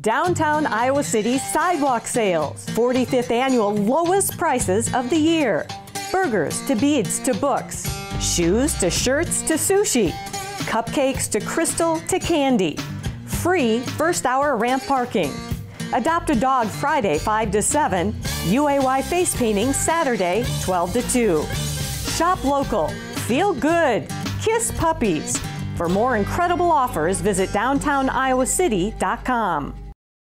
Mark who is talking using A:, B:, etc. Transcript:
A: Downtown Iowa City Sidewalk Sales. 45th annual lowest prices of the year. Burgers to beads to books. Shoes to shirts to sushi. Cupcakes to crystal to candy. Free first hour ramp parking. Adopt a dog Friday 5 to 7. UAY face painting Saturday 12 to 2. Shop local. Feel good. Kiss puppies. For more incredible offers, visit downtowniowacity.com.